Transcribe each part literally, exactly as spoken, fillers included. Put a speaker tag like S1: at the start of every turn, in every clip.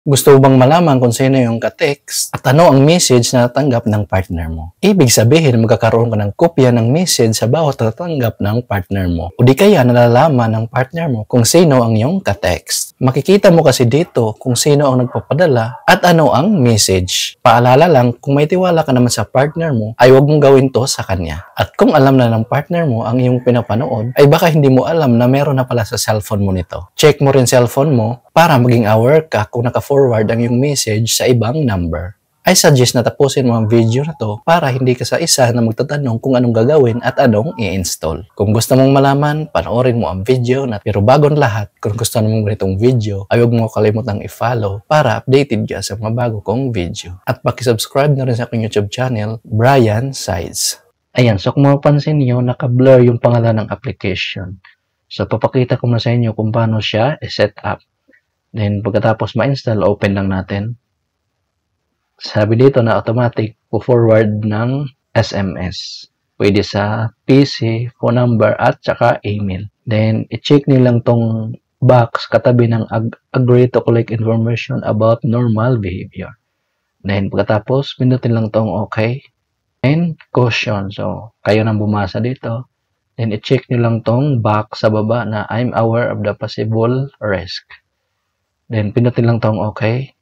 S1: Gusto mo bang malaman kung sino yung ka-text at ano ang message na natanggap ng partner mo? Ibig sabihin, magkakaroon ka ng kopya ng message sa bawat natatanggap ng partner mo. O di kaya nalalaman ng partner mo kung sino ang iyong ka-text. Makikita mo kasi dito kung sino ang nagpapadala at ano ang message. Paalala lang, kung may tiwala ka naman sa partner mo, ay huwag mong gawin to sa kanya. At kung alam na ng partner mo ang iyong pinapanood, ay baka hindi mo alam na meron na pala sa cellphone mo nito. Check mo rin cellphone mo para maging aware ka kung naka-forward ang iyong message sa ibang number. I suggest na tapusin mo ang video na to para hindi ka sa isa na magtatanong kung anong gagawin at anong i-install. Kung gusto mong malaman, panoorin mo ang video na pero bago lahat, kung gusto mo ganitong video, ay huwag mo kalimutang i-follow para updated ka sa mga bago kong video. At pakisubscribe na rin sa aking YouTube channel, Brian Sides. Ayan, so kung mapapansin nyo, naka-blur yung pangalan ng application. So papakita ko na sa inyo kung paano siya i-set up. Then, pagkatapos ma-install, open lang natin. Sabi dito na automatic po-forward ng S M S. Pwede sa P C, phone number, at saka email. Then, i-check nyo lang tong box katabi ng ag agree to collect information about normal behavior. Then, pagkatapos, pindutin lang tong okay. And, caution. So, kayo nang bumasa dito. Then, i-check nyo lang tong box sa baba na I'm aware of the possible risk. Then, pindutin lang tong okay.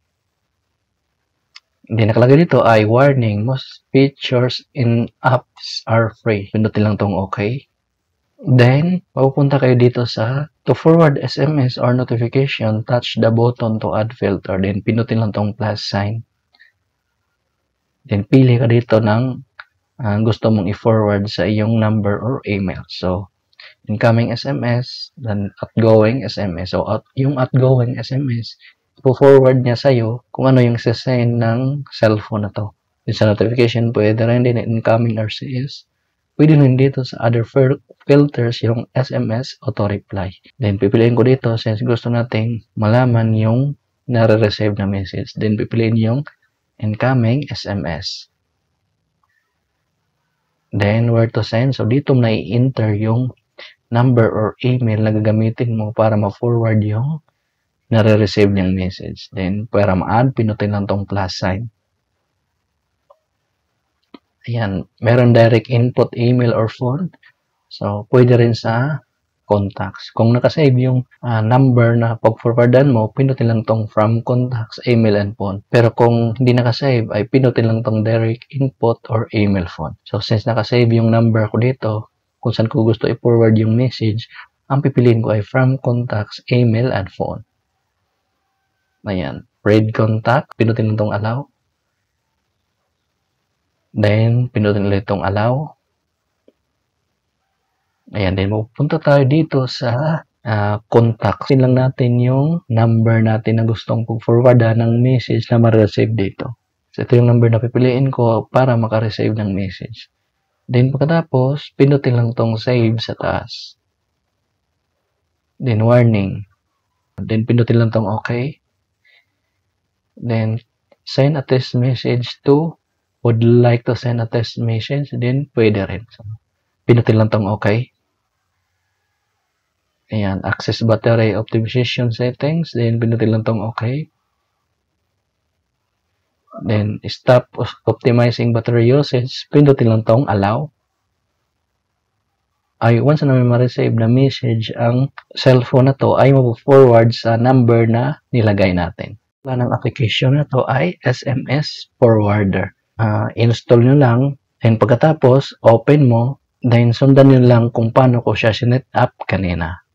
S1: Then, nakalagay dito ay warning, most features in apps are free. Pindutin lang tong okay. Then, mapupunta kayo dito sa to forward S M S or notification, touch the button to add filter. Then, pindutin lang tong plus sign. Then, pili ka dito ng uh, gusto mong i-forward sa iyong number or email. So, incoming S M S, then outgoing S M S. So, out, yung outgoing S M S, ipo-forward niya sa'yo kung ano yung sasend ng cellphone na to. Yung sa notification, pwede rin din incoming R C S. Pwede rin dito sa other filters yung S M S auto-reply. Then, pipiliin ko dito since gusto nating malaman yung nare-receive na message. Then, pipiliin yung incoming S M S. Then, where to send. So, dito na i-enter yung number or email na gagamitin mo para ma-forward yung nare-receive niyang message. Then, para ma-add, pinutin lang tong plus sign. Ayan, meron direct input, email, or phone. So, pwede rin sa contacts. Kung nakasave yung uh, number na pag-forwardan mo, pinutin lang tong from contacts, email, and phone. Pero kung hindi nakasave, ay pinutin lang tong direct input or email phone. So, since nakasave yung number ko dito, kung saan ko gusto i-forward yung message, ang pipiliin ko ay from contacts, email, and phone. Ayan. Read contact. Pinutin itong allow. Then, pinutin ulit itong allow. Ayan. Then, pupunta tayo dito sa uh, contact. Sin lang natin yung number natin na gustong pag-forwardan ng message na ma-receive dito. So, ito yung number na pipiliin ko para maka-receive ng message. Then, pagkatapos, pinutin lang tong save sa taas. Then, warning. Then, pinutin lang tong okay. Then, send a test message to, would like to send a test message. Then, pwede rin. So, pinutin lang tong okay. Ayan, access battery optimization settings. Then, pinutin lang tong okay. Then, stop optimizing battery usage. Pindutin lang tong allow. Ay, once na may ma-receive na message, ang cellphone na to ay mapo-forward sa number na nilagay natin. Ang application na to ay S M S Forwarder. Uh, install nyo lang. And pagkatapos, open mo. Then, sundan nyo lang kung paano ko siya sinet up kanina.